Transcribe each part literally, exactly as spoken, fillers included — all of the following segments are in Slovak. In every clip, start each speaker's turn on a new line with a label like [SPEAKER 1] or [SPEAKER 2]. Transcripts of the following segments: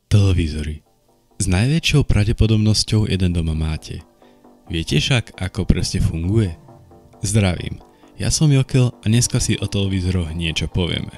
[SPEAKER 1] Televízory. S najväčšou pravdepodobnosťou jeden doma máte. Viete však, ako presne funguje? Zdravím, ja som Jokel a dneska si o televízoroch niečo povieme.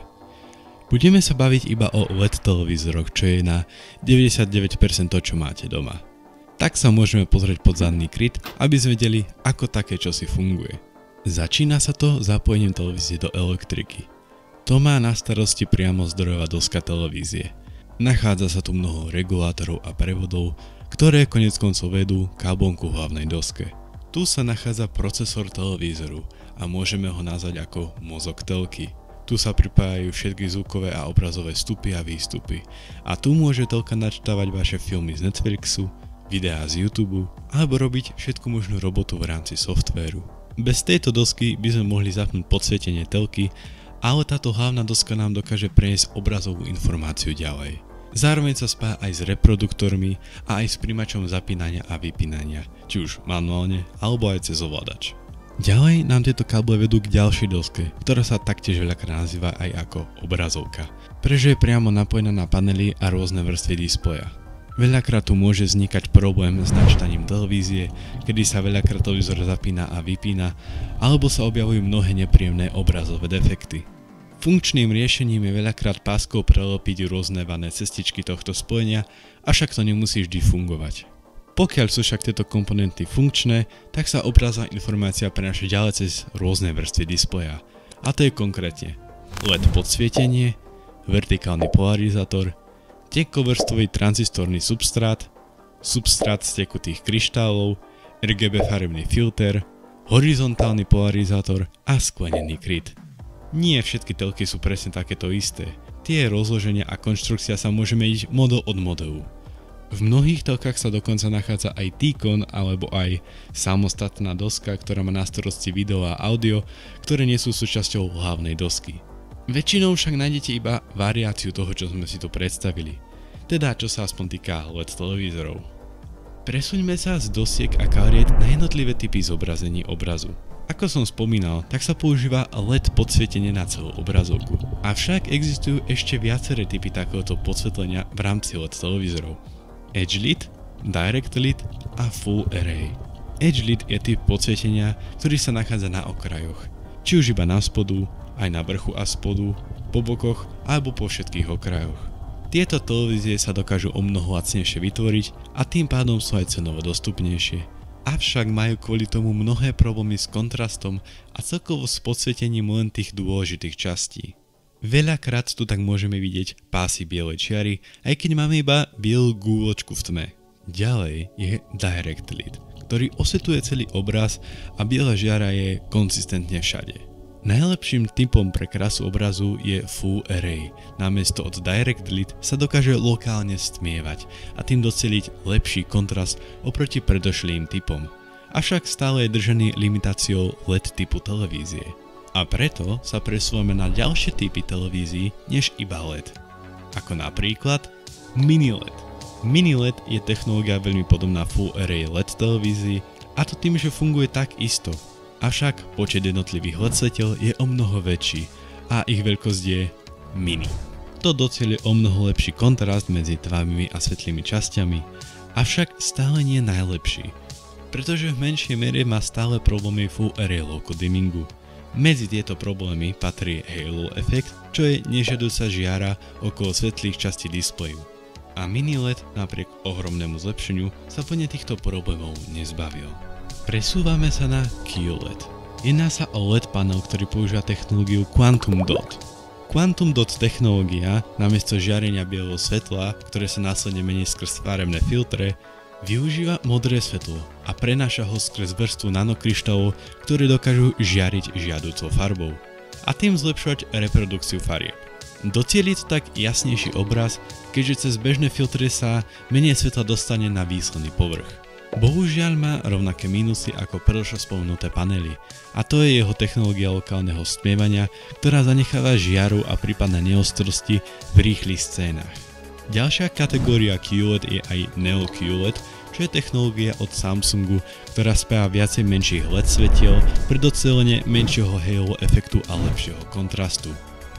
[SPEAKER 1] Budeme sa baviť iba o el é dé televízoroch, čo je na deväťdesiatdeväť percent to, čo máte doma. Tak sa môžeme pozrieť pod zadný kryt, aby sme vedeli, ako také čosi funguje. Začína sa to zapojením televízie do elektriky. To má na starosti priamo zdrojová doska televízie. Nachádza sa tu mnoho regulátorov a prevodov, ktoré konec koncov vedú káblom ku hlavnej doske. Tu sa nachádza procesor televízoru a môžeme ho nazvať ako mozog telky. Tu sa pripájajú všetky zvukové a obrazové vstupy a výstupy. A tu môže telka načítavať vaše filmy z Netflixu, videá z YouTube alebo robiť všetku možnú robotu v rámci softvéru. Bez tejto dosky by sme mohli zapnúť podsvietenie telky, ale táto hlavná doska nám dokáže preniesť obrazovú informáciu ďalej. Zároveň sa spája aj s reproduktormi a aj s príjimačom zapínania a vypínania, či už manuálne alebo aj cez ovládač. Ďalej nám tieto káble vedú k ďalšej doske, ktorá sa taktiež veľakrát nazýva aj ako obrazovka, pretože je priamo napojená na panely a rôzne vrstvy displeja. Veľakrát tu môže vznikať problém s načítaním televízie, kedy sa veľakrát televízor zapína a vypína, alebo sa objavujú mnohé nepríjemné obrazové defekty. Funkčným riešením je veľakrát páskou prelepiť rôzne vané cestičky tohto spojenia, avšak to nemusí vždy fungovať. Pokiaľ sú však tieto komponenty funkčné, tak sa obrazová informácia prenáša ďalej cez rôzne vrstvy displeja. A to je konkrétne el é dé podsvietenie, vertikálny polarizátor, tenkovrstvový tranzistorný substrát, substrát z tekutých kryštálov, er gé bé farebný filter, horizontálny polarizátor a sklenený kryt. Nie všetky telky sú presne takéto isté. Tie rozloženia a konštrukcia sa môže meniť model od modelu. V mnohých telkách sa dokonca nachádza aj T-Con alebo aj samostatná doska, ktorá má na starosti video a audio, ktoré nie sú súčasťou hlavnej dosky. Väčšinou však nájdete iba variáciu toho, čo sme si tu predstavili. Teda čo sa aspoň týka el é dé televízorov. Presuňme sa z dosiek a kariet na jednotlivé typy zobrazení obrazu. Ako som spomínal, tak sa používa el é dé podsvietenie na celú obrazovku. Avšak existujú ešte viaceré typy takéhoto podsvetlenia v rámci el é dé televízorov. Edge lit, direct lit a full array. Edge lit je typ podsvietenia, ktorý sa nachádza na okrajoch. Či už iba na spodu, aj na vrchu a spodu, po bokoch alebo po všetkých okrajoch. Tieto televízie sa dokážu o mnoho lacnejšie vytvoriť a tým pádom sú aj cenovo dostupnejšie. Avšak majú kvôli tomu mnohé problémy s kontrastom a celkovo s podsvietením len tých dôležitých častí. Veľakrát tu tak môžeme vidieť pásy bielej čiary, aj keď máme iba bielú gúločku v tme. Ďalej je direct lit, ktorý osvetľuje celý obraz a biela žiara je konzistentne všade. Najlepším typom pre krásu obrazu je full array. Namiesto od direct lit sa dokáže lokálne stmievať a tým doceliť lepší kontrast oproti predošlým typom. Avšak stále je držený limitáciou el é dé typu televízie. A preto sa presúvame na ďalšie typy televízií než iba el é dé. Ako napríklad mini el é dé. Mini el é dé je technológia veľmi podobná full array el é dé televízii, a to tým, že funguje tak isto. Avšak počet jednotlivých el é dé svetiel je o mnoho väčší a ich veľkosť je mini. To docieli o mnoho lepší kontrast medzi tmavými a svetlými časťami, avšak stále nie najlepší, pretože v menšej miere má stále problémy full array local dimmingu. Medzi tieto problémy patrí halo efekt, čo je nežiaduca žiara okolo svetlých častí displeju. A mini el é dé napriek ohromnému zlepšeniu sa plne týchto problémov nezbavil. Presúvame sa na kjú el é dé. Jedná sa o el é dé panel, ktorý používa technológiu Quantum Dot. Quantum Dot technológia namiesto žiarenia bieleho svetla, ktoré sa následne mení skrz farebné filtre, využíva modré svetlo a prenáša ho skrz vrstvu nanokryštálov, ktoré dokážu žiariť žiaducou farbou a tým zlepšovať reprodukciu farieb. Docieli to tak jasnejší obraz, keďže cez bežné filtre sa menej svetla dostane na výsledný povrch. Bohužiaľ má rovnaké mínusy ako predošlo spomenuté panely, a to je jeho technológia lokálneho stmievania, ktorá zanecháva žiaru a prípadné neostrosti v rýchlych scénach. Ďalšia kategória kjú el é dé je aj Neo kjú el é dé, čo je technológia od Samsungu, ktorá spája viacej menších el é dé svetiel pre docelenie menšieho halo efektu a lepšieho kontrastu.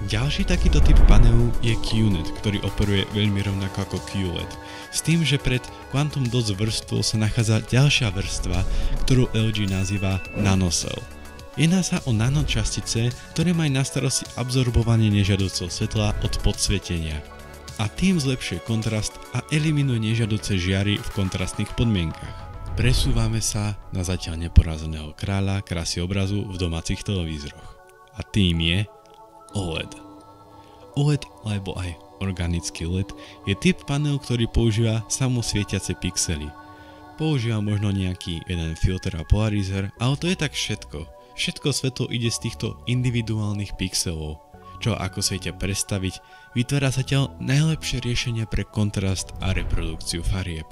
[SPEAKER 1] Ďalší takýto typ panelu je Q net, ktorý operuje veľmi rovnako ako Q L E D. S tým, že pred Quantum Dots vrstvou sa nachádza ďalšia vrstva, ktorú L G nazýva Nanocell. Jedná sa o nanočastice, ktoré majú na starosti absorbovanie nežiaduceho svetla od podsvietenia a tým zlepšuje kontrast a eliminuje nežiaduce žiary v kontrastných podmienkach. Presúvame sa na zatiaľ neporazeného kráľa krásy obrazu v domácich televízoroch. A tým je O L E D. O L E D alebo aj organický L E D je typ panelu, ktorý používa samosvietiace pixely. Používa možno nejaký jeden filter a polarizer, ale to je tak všetko. Všetko svetlo ide z týchto individuálnych pixelov, čo ako svietia predstaviť, vytvára zatiaľ najlepšie riešenie pre kontrast a reprodukciu farieb.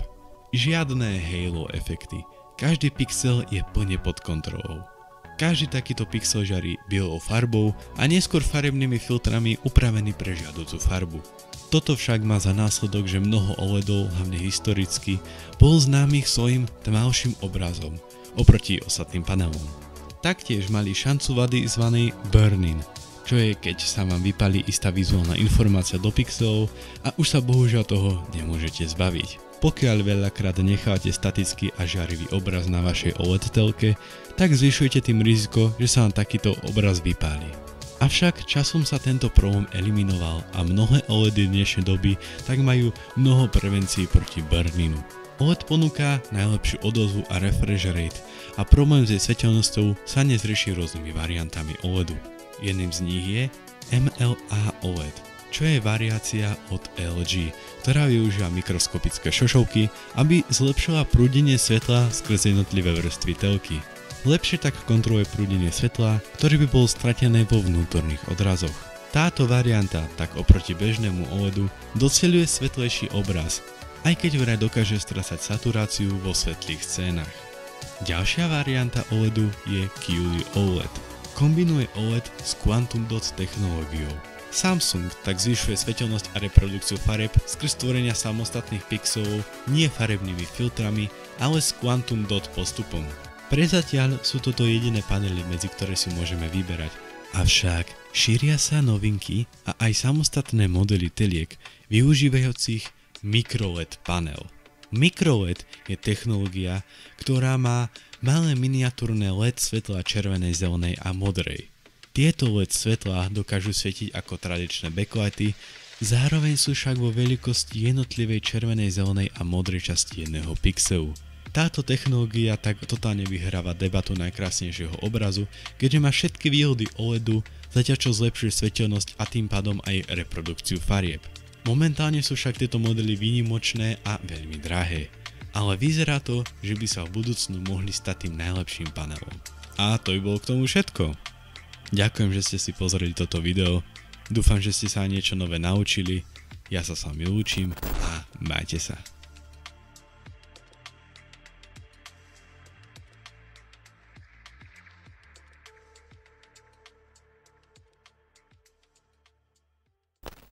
[SPEAKER 1] Žiadne halo efekty, každý pixel je plne pod kontrolou. Každý takýto pixel žiari bielou farbou a neskôr farebnými filtrami upravený pre žiaducu farbu. Toto však má za následok, že mnoho O L E Dov, hlavne historicky, bol známych svojim tmavším obrazom oproti ostatným panelom. Taktiež mali šancu vady zvanej burn-in, čo je keď sa vám vypálí istá vizuálna informácia do pixelov a už sa bohužiaľ toho nemôžete zbaviť. Pokiaľ veľakrát necháte statický a žiarivý obraz na vašej O L E D telke, tak zvyšujete tým riziko, že sa vám takýto obraz vypáli. Avšak časom sa tento problém eliminoval a mnohé O L E D dnešnej doby tak majú mnoho prevencií proti burn-inu. O L E D ponúka najlepšiu odozvu a refresh rate a problém s jej svetelnosťou sa dnes rieši rôznymi variantami O L E D u. Jedným z nich je M L A O L E D, čo je variácia od L G, ktorá využíva mikroskopické šošovky, aby zlepšila prúdenie svetla skrze jednotlivé vrstvy telky. Lepšie tak kontroluje prúdenie svetla, ktoré by bolo stratené vo vnútorných odrazoch. Táto varianta tak oproti bežnému O L E D u docieluje svetlejší obraz, aj keď vraj dokáže strácať saturáciu vo svetlých scénach. Ďalšia varianta O L E D u je Q L O L E D. Kombinuje O L E D s Quantum Dots technológiou. Samsung tak zvyšuje svetelnosť a reprodukciu farieb skrz tvorenia samostatných pixelov nie farebnými filtrami, ale s Quantum Dot postupom. Prezatiaľ sú toto jediné panely, medzi ktoré si môžeme vyberať. Avšak šíria sa novinky a aj samostatné modely teliek využívajúcich micro L E D panel. Micro L E D je technológia, ktorá má malé miniatúrne L E D svetla červenej, zelenej a modrej. Tieto L E D svetlá dokážu svietiť ako tradičné backlighty, zároveň sú však vo veľkosti jednotlivej červenej, zelenej a modrej časti jedného pixelu. Táto technológia tak totálne vyhráva debatu najkrásnejšieho obrazu, keďže má všetky výhody O L E D u, zatiaľ čo zlepšuje svetelnosť a tým pádom aj reprodukciu farieb. Momentálne sú však tieto modely výnimočné a veľmi drahé, ale vyzerá to, že by sa v budúcnu mohli stať tým najlepším panelom. A to by bolo k tomu všetko. Ďakujem, že ste si pozreli toto video, dúfam, že ste sa niečo nové naučili, ja sa s vami lúčim a majte sa.